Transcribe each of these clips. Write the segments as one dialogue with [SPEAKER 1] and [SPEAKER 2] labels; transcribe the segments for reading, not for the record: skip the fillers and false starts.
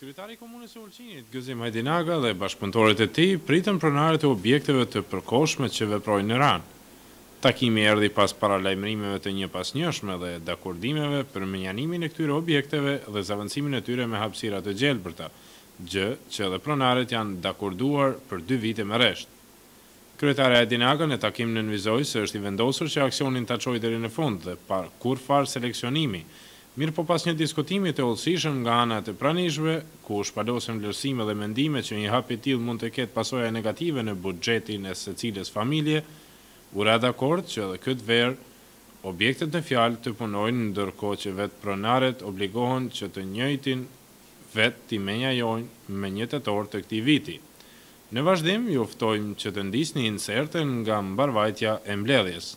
[SPEAKER 1] Kryetari i Komunës së Ulqinit, Gëzim Hajdinaga dhe bashkëpunëtorët e tij pritën pronarët e objekteve të përkohshme që veprojnë në Ranë. Takimi erdhi pas paralajmërimeve të njëpasnjëshme dhe dakordimeve për menjanimin e këtyre objekteve dhe zavancimin e tyre me hapësira të gjelbërta, gjë që edhe pronarët janë dakorduar për 2 vite me rresht. Kryetari Hajdinaga në takim nënvizoi se është i vendosur që aksionin ta çojë deri në fund dhe pa kurfar seleksionimi. Mirë po pas një diskutimi të hollësishëm nga ana e pranishme, ku shpalosën vlerësime dhe mendime që një hap i tillë mund të ketë pasoja negative në buxhetin e secilës familje, u ra dakord që edhe këtë verë objektet në fjalë të punojnë, ndërkohë që vetë pronarët obligohen që të njëjtin vetë t'i menjajojnë me 1 tetor të këtij viti. Në vazhdim, ju ftojmë që të ndisni insertën nga mbarvajtja e mbledhjes.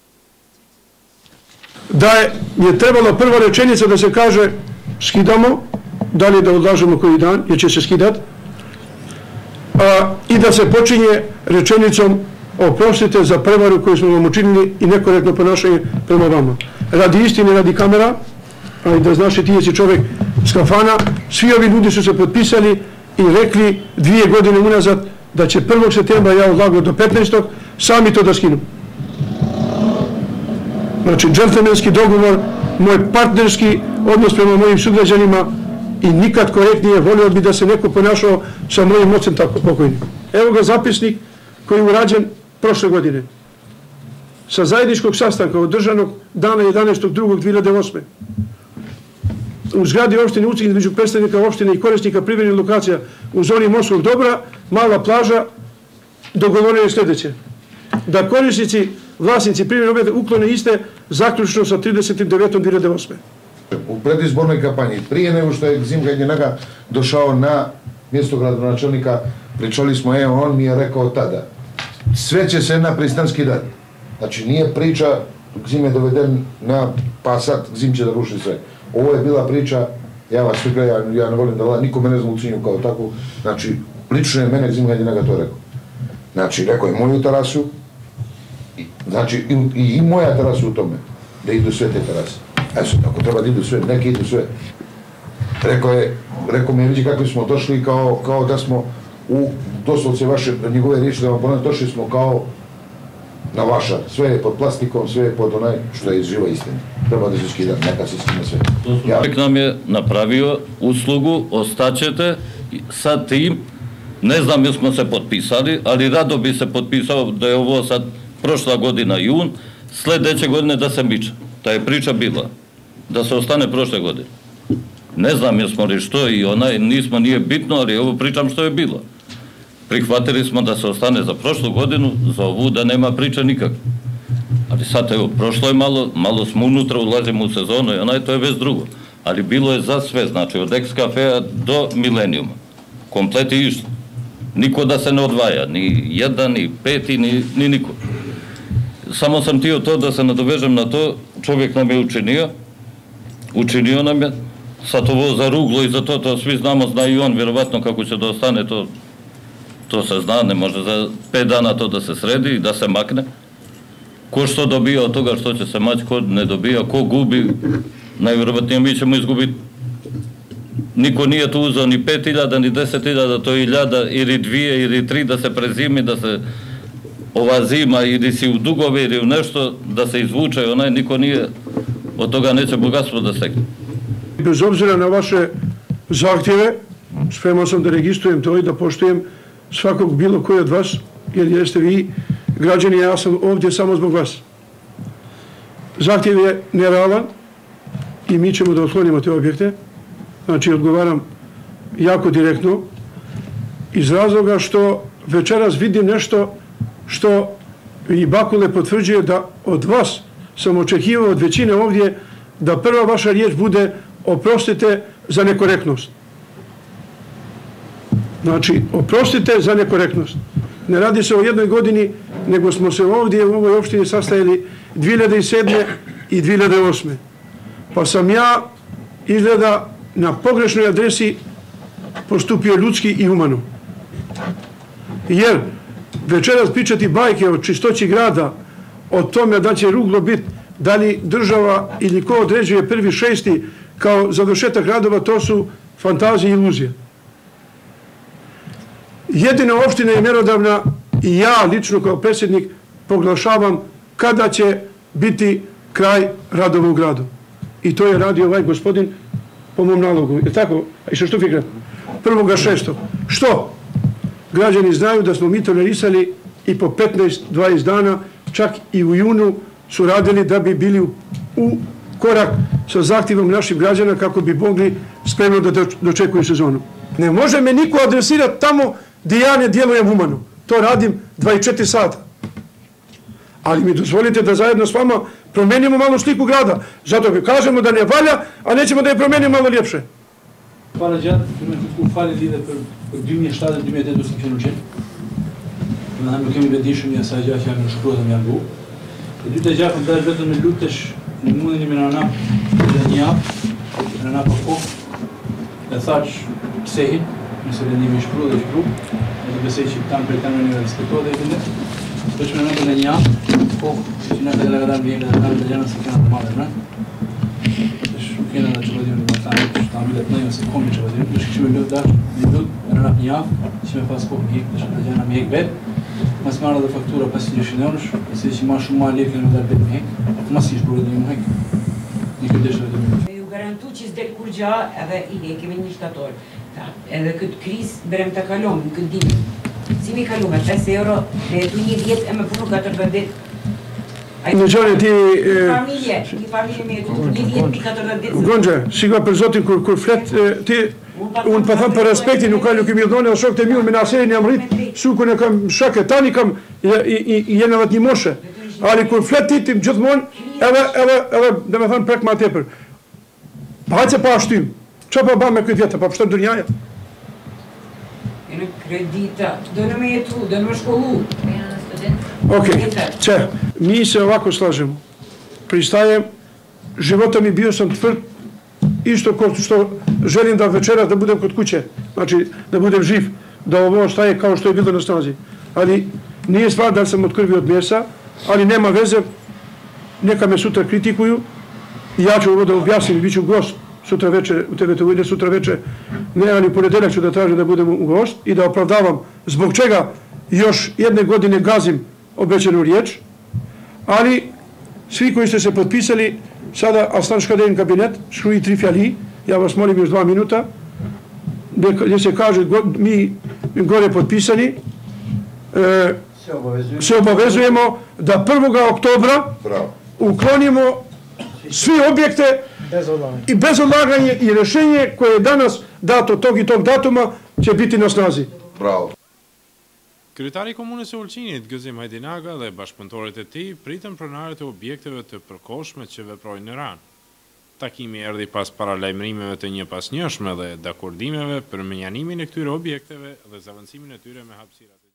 [SPEAKER 2] Da je trebala prva rečenica da se kaže skidamo, da li da odlažemo koji dan, jer će se skidat, i da se počinje rečenicom oprostite za prevaru koju smo vam učinili i nekorektno ponašanje prema vama. Radi istine, radi kamera, a i da znaš i ti jesi čovjek s kafana, svi ovi ljudi su se potpisali i rekli 2 godine unazad da će 1. septembra ja odlagao do 15. sami to da skinu. Znači, džentlmenski dogovor, moj partnerski odnos prema mojim sugrađanima i nikad korektnije, volio bi da se neko ponašao sa mojim ocem tako pokojnim. Evo ga zapisnik koji je urađen prošle godine. Sa zajedničkog sastanka održanog dana 11.2.2008. U zgradi opštine Ulcinj između predstavnika opštine i korisnika privrednih lokacija u zoni Morskog dobra, mala plaža, dogovoreno je sljedeće. Da korisnici, vlasnici privrednih objekata uklone iste zaključno sa 30.9.2008.
[SPEAKER 3] U predizbornoj kampanji, prije nego što je Gzim Hajdinaga došao na mjesto gradonačelnika, pričali smo, on mi je rekao tada, sve će se na pristanski dan. Znači nije priča, Gzim je doveden na, pa sad Gzim će da ruši sve. Ovo je bila priča, ja vas sve gledam, ja ne volim da vlada, niko mene znam u Cinju kao takvu, znači lično je mene Gzim Hajdinaga to rekao. Znači rekao je moju terasu, znači i moja terasa u tome, da idu sve te terase. Ako treba da idu sve, neki idu sve. Rekao mi je, vidi kako smo došli kao da smo u doslovce vaše, njegove riječi da vam ponavljam, došli smo kao na vašar. Sve je pod plastikom, sve je pod onaj što je živa istina. Treba da se skida, neka se skida sve.
[SPEAKER 4] Čovjek nam je napravio uslugu, ostaćete sa tim, ne znam jel smo se potpisali, ali rado bi se potpisao da je ovo sad prošla godina jun, sljedeće godine da se miče. Ta je priča bila, da se ostane prošle godine. Ne znam jesmo li što i nismo, nije bitno, ali ovo pričam što je bilo. Prihvatili smo da se ostane za prošlu godinu, za ovu da nema priče nikak. Ali sad evo, prošlo je malo smo unutra, ulazimo u sezonu i to je već drugo. Ali bilo je za sve, znači od ex-kafeja do milenijuma. Komplet je išlo. Niko da se ne odvaja, ni jedan, ni peti, ni niko. Samo sam htio to da se nadovežem na to, čovjek nam je učinio nam je, sad ovo za ruglo i za to svi znamo, zna i on vjerovatno kako će da ostane, to se zna, ne može za 5 dana to da se sredi i da se makne. Ko što dobija od toga što će se maći, ko ne dobija, ko gubi, najvjerovatnije mi ćemo izgubiti. Niko nije tu uzeo ni 5.000, ni 10.000, to je 1.000 ili 2 ili 3 da se prezimi, da se ova zima ili si u dugove ili u nešto, da se izvuče, niko nije, od toga neće bogatstvo da stekne.
[SPEAKER 2] Bez obzira na vaše zahtjeve, spreman sam da registrujem to i da poštujem svakog bilo koji od vas, jer jeste vi građani, ja sam ovdje samo zbog vas. Zahtjev je nerealan i mi ćemo da otklonimo te objekte. Znači, odgovaram jako direktno, iz razloga što večeras vidim nešto što i Bakule potvrđuje da od vas sam očekivao od većine ovdje da prva vaša riječ bude oprostite za nekorektnost. Znači, oprostite za nekorektnost. Ne radi se o jednoj godini, nego smo se ovdje u ovoj opštini sastajali 2007. i 2008. Pa sam ja izgleda na pogrešnoj adresi postupio ljudski i humano. Jer večeras pričati bajke o čistoći grada, o tome da će ruglo biti, da li država ili ko određuje 1.6. kao završetak radova, to su fantazije i iluzije. jedina opština je merodavna i ja lično kao predsjednik proglašavam kada će biti kraj radova u gradu. I to je radio ovaj gospodin po mom nalogu. Je tako? I što fikra? 1.6. Što? Građani znaju da smo mi tolerisali i po 15-20 dana, čak i u junu su radili da bi bili u korak sa zahtjevom naših građana kako bi mogli spremno da dočekuju sezonu. Ne može me niko adresirati tamo gdje ja ne djelujem humano. To radim 24 sata. Ali mi dozvolite da zajedno s vama promenimo malo sliku grada. Zato kažemo da ne valja, a nećemo da je promenimo malo ljepše.
[SPEAKER 5] Para gjatë, ku fali lidhe për 2007-2008 s'kem qenë në qenë. Nuk kemi vetëdijshëm një asaj gjë që janë shkruar dhe më janë bu. E dyta gjë që dash vetëm me lutesh, në mundin me nana dhe një javë, nana pa kohë. E thash psehin, nëse vendimi i shkruar dhe shkruar, edhe besoj që kanë për kanë një respektuar dhe vendet. Veç me nana dhe një javë, kohë, që na ka dalë vjen dhe kanë të janë se kanë të marrë, ne? Kena da që vëdim në tani, që ta millet në jo se komi që vëdim, dhe shkëshime lëtë dash, një lutë, në rap një javë, që me pas kohë më hekë, dhe shkë të gjena më hekë vetë, mas marrë dhe faktura 500 eurësh, e se që ma shumë ma lirë kënë më dalë vetë më hekë, atë mas ishë bërë dhe një më hekë, një këtë deshë vëdim.
[SPEAKER 6] Ju garantu që s'del kur gja edhe i kemi një shtator, edhe këtë krizë berem të kalom, në këtë dimi. Si mi kalume, 5 euro, me jetu një vjetë e me punu 14 ditë.
[SPEAKER 2] Në gjone ti...
[SPEAKER 6] Një familje me jetu një vjetë i 14 ditë.
[SPEAKER 2] Gonxha, shikoj për zotin kur flet ti, unë pa tham për respektin, nuk kemi dhone dhe shokët e miur me naserin jam rrit, sukun e kam shake, tani kam, jenë edhe një moshe. Ali kur flet ti gjithmonë, edhe dhe me thanë prek ma tepër. Pa hajtë se pa ashtym, që pa ba me këtë vjetë, pa pështëm dërnjaja?
[SPEAKER 6] Në kredita, do në me jetu, do në me shkollu.
[SPEAKER 2] Okej, që, mi se ovako slažemo. Pristajem, života mi bio sam tvrd, isto kao što želim da večeras da budem kod kuće, znači da budem živ, da ovo ostaje kao što je bilo na snazi. Ali nije stvar da sam od krvi od mjesa, ali nema veze, neka me sutra kritikuju i ja ću ovo da objasnim, bit ću gost sutra večer u TV-u, ne sutra večer, ne, ali ponedeljak ću da tražim da budem u gost i da opravdavam zbog čega još jedne godine gazim obećanu riječ, ali svi koji ste se potpisali, sada Aslan Shkaderin kabinet, shkruji 3 fjali, ja vas molim još 2 minuta, gdje se kaže mi gore potpisani, se obavezujemo da 1. oktobra uklonimo svi objekte i bez odlaganja i rješenje koje je danas dato tog i tog datuma će biti na snazi.
[SPEAKER 3] Bravo.
[SPEAKER 1] Kryetari i Komunës së Ulqinit, Gëzim Hajdinaga dhe bashkëpunëtorët e tij pritën pronarët e objekteve të përkohshme që veprojnë në Ranë. Takimi erdhi pas paralajmërimeve të njëpasnjëshme dhe dakordimeve për menjanimin e këtyre objekteve dhe zavancimin e tyre me hapësirat